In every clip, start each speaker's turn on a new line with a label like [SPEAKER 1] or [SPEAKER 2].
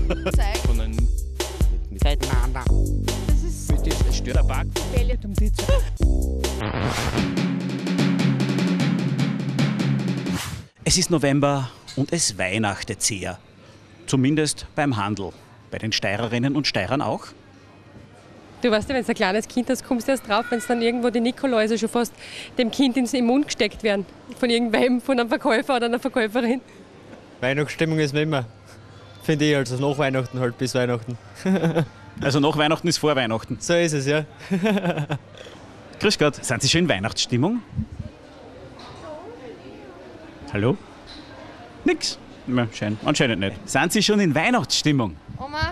[SPEAKER 1] Von einem
[SPEAKER 2] Nein.
[SPEAKER 1] Das ist ein Störerpark. Es ist November und es weihnachtet sehr. Zumindest beim Handel. Bei den Steirerinnen und Steirern auch.
[SPEAKER 3] Du weißt ja, wenn du ein kleines Kind hast, kommst du erst drauf, wenn es dann irgendwo die Nikoläuse schon fast dem Kind im Mund gesteckt werden. Von irgendwem, von einem Verkäufer oder einer Verkäuferin.
[SPEAKER 4] Weihnachtsstimmung ist mir immer. Finde ich, also nach Weihnachten halt bis Weihnachten.
[SPEAKER 1] Also nach Weihnachten ist vor Weihnachten.
[SPEAKER 4] So ist es, ja.
[SPEAKER 1] Grüß Gott, sind Sie schon in Weihnachtsstimmung? Hallo? Nix? Anscheinend nicht. Sind Sie schon in Weihnachtsstimmung?
[SPEAKER 3] Oma?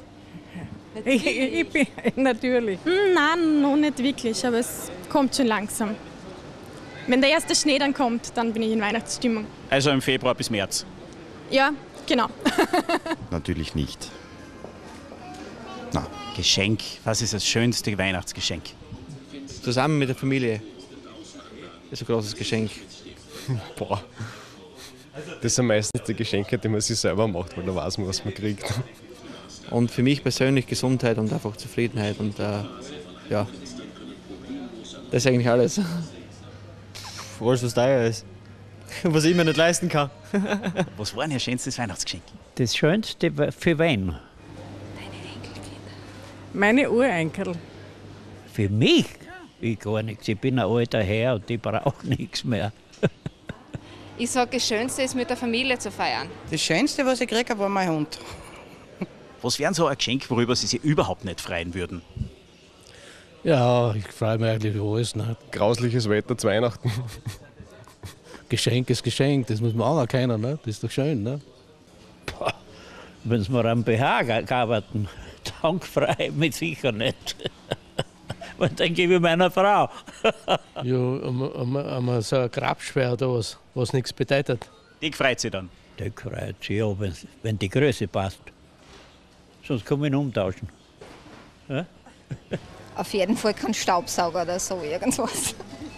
[SPEAKER 2] Ich bin natürlich.
[SPEAKER 5] Nein, noch nicht wirklich, aber es kommt schon langsam. Wenn der erste Schnee dann kommt, dann bin ich in Weihnachtsstimmung.
[SPEAKER 1] Also im Februar bis März.
[SPEAKER 5] Ja, genau.
[SPEAKER 6] Natürlich nicht. Na.
[SPEAKER 1] Geschenk. Was ist das schönste Weihnachtsgeschenk?
[SPEAKER 4] Zusammen mit der Familie. Das ist ein großes Geschenk.
[SPEAKER 7] Boah. Das sind meistens die Geschenke, die man sich selber macht, weil da weiß man, was man kriegt.
[SPEAKER 4] Und für mich persönlich Gesundheit und einfach Zufriedenheit. Und ja, das ist eigentlich alles. Alles, was teuer ist. Was ich mir nicht leisten kann.
[SPEAKER 1] Was war denn Ihr schönstes Weihnachtsgeschenk?
[SPEAKER 2] Das Schönste für wen?
[SPEAKER 8] Meine Urenkel.
[SPEAKER 2] Für mich? Ich gar nichts. Ich bin ein alter Herr und ich brauche nichts mehr.
[SPEAKER 9] Ich sage, das Schönste ist, mit der Familie zu feiern.
[SPEAKER 8] Das Schönste, was ich kriege, war mein Hund.
[SPEAKER 1] Was wäre so ein Geschenk, worüber Sie sich überhaupt nicht freuen würden?
[SPEAKER 10] Ja, ich freue mich eigentlich über alles. Ne?
[SPEAKER 7] Grausliches Wetter zu Weihnachten.
[SPEAKER 10] Geschenk ist Geschenk, das muss man anerkennen. Ne? Das ist doch schön. Ne?
[SPEAKER 2] Wenn Sie mir am BH arbeiten, dank frei, mit sicher nicht. Und dann gebe ich meiner Frau.
[SPEAKER 10] Ja, so ein Grabschwert oder was nichts bedeutet.
[SPEAKER 1] Die freut Sie dann?
[SPEAKER 2] Die freut sich, ja, wenn die Größe passt. Sonst kann man ihn umtauschen. Ja?
[SPEAKER 9] Auf jeden Fall kein Staubsauger oder so, irgendwas.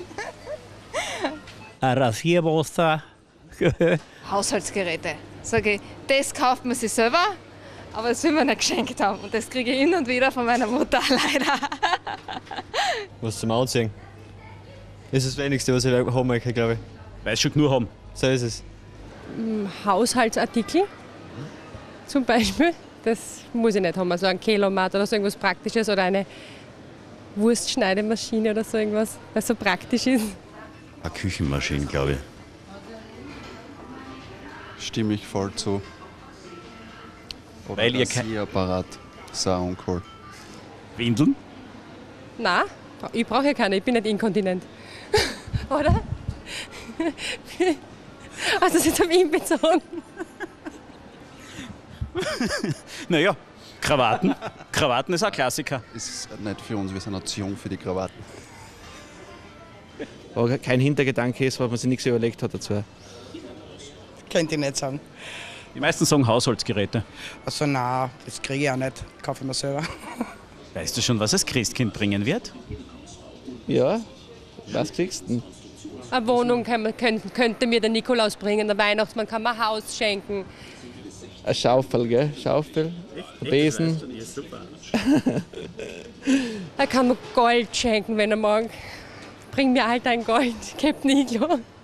[SPEAKER 2] Ein Rasierwasser.
[SPEAKER 9] Haushaltsgeräte. Sage ich, das kauft man sich selber, aber das will man nicht geschenkt haben. Und das kriege ich hin und wieder von meiner Mutter, leider.
[SPEAKER 4] Was zum Anziehen. Das ist das Wenigste, was ich haben möchte, glaube ich.
[SPEAKER 1] Weil Sie schon genug haben.
[SPEAKER 4] So ist es.
[SPEAKER 3] Haushaltsartikel zum Beispiel. Das muss ich nicht haben. Also ein Kelomat oder so irgendwas Praktisches oder eine Wurstschneidemaschine oder so irgendwas, was so praktisch ist.
[SPEAKER 6] Eine Küchenmaschine, glaube ich.
[SPEAKER 11] Stimme ich voll zu. Oder
[SPEAKER 1] Weil ihr
[SPEAKER 11] ein Rasierapparat. Das ist auch uncool.
[SPEAKER 1] Windeln?
[SPEAKER 3] Nein, ich brauche ja keine, ich bin nicht inkontinent. Oder? Also das ist auf ihn bezogen.
[SPEAKER 1] Naja, Krawatten. Krawatten ist auch ein Klassiker.
[SPEAKER 11] Das ist nicht für uns, wir sind zu jung für die Krawatten.
[SPEAKER 4] Aber kein Hintergedanke ist, weil man sich nichts überlegt hat dazu.
[SPEAKER 8] Könnte ich nicht sagen.
[SPEAKER 1] Die meisten sagen Haushaltsgeräte.
[SPEAKER 8] Also nein, das kriege ich auch nicht. Kaufe ich mir selber.
[SPEAKER 1] Weißt du schon, was das Christkind bringen wird?
[SPEAKER 4] Ja, was kriegst du denn?
[SPEAKER 3] Eine Wohnung könnte mir der Nikolaus bringen, der Weihnachtsmann kann mir ein Haus schenken.
[SPEAKER 4] Eine Schaufel, gell? Schaufel, ein Besen.
[SPEAKER 3] Er kann mir Gold schenken, wenn er mag. Bring mir halt ein Gold, Captain Iglo.